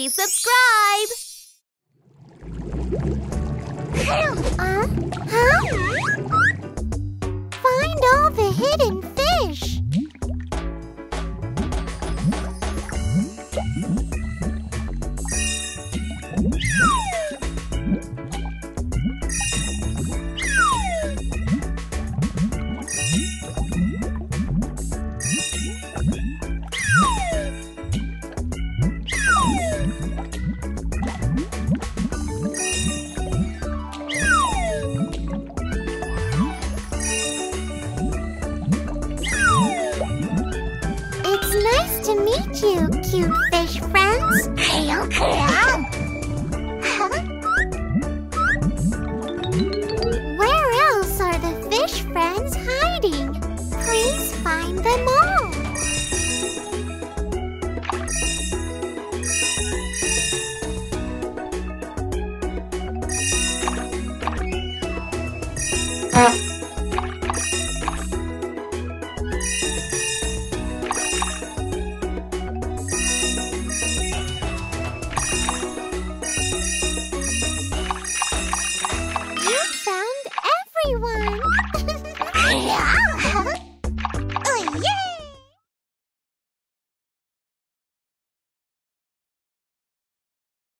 Please subscribe! Huh? Find all the hidden fish. It's nice to meet you, cute fish friends. Where else are the fish friends hiding? Please find them all.